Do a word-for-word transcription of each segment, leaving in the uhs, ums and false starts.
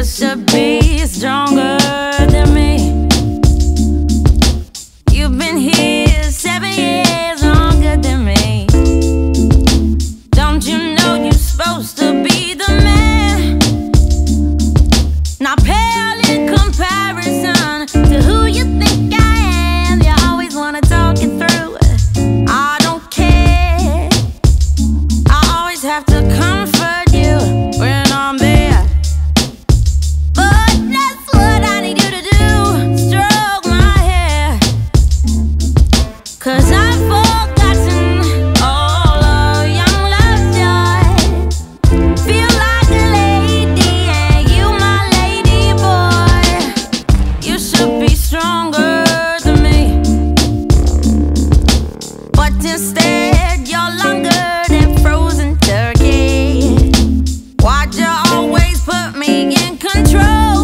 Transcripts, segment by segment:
should be stronger than me. You've been here seven years longer than me. Don't you know you're supposed to be the man? Not pale in comparison to who you think I am. You always wanna talk it through. I don't care. I always have to comfort you when I'm there. But that's what I need you to do, stroke my hair. Cause I've forgotten all of young love's joy. Feel like a lady and you my lady boy. You should be stronger than me, but instead you're longer than frozen turkey. Why'd you always put me in control?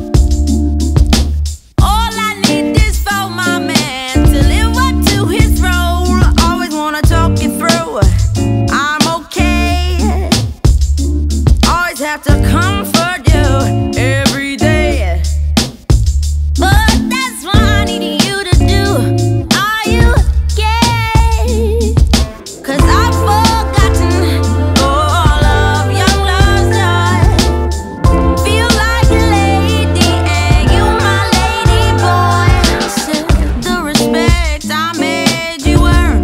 All I need is for my man to live up to his role. Always wanna talk it through. I'm okay. Always have to comfort you every day. But that's what I need you to do. Are you gay? Cause I've forgotten all of young love's joy. Feel like a lady and you my lady boy. Said the respect I made you earn.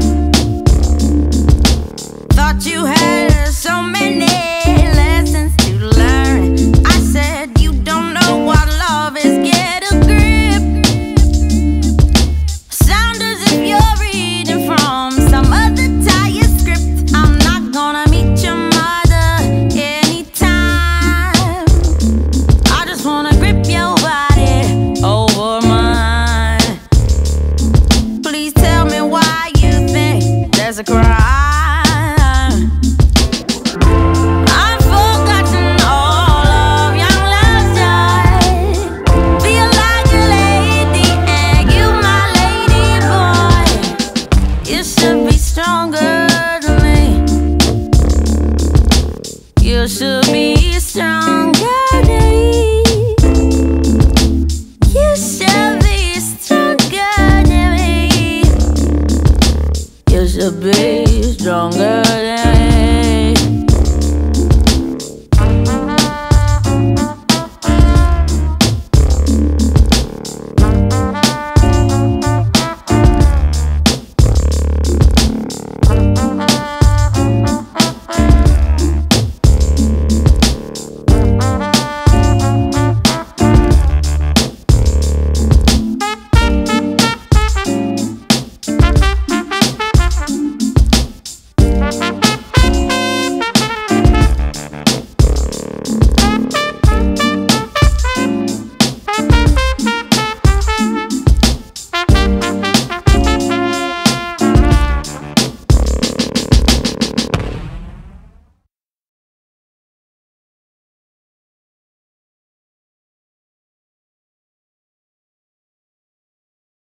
Thought you had so many lessons to learn. I said you don't know what love is, get a grip. Sound as if you're reading from some other tired script. I'm not gonna meet your mother anytime. I just wanna grip your body over mine. Please tell me why you think there's a crime. I've forgotten all of young love's joy. Feel like a lady and you my lady boy. You should be stronger than me. You should be stronger than me. You should be stronger than me. You should be stronger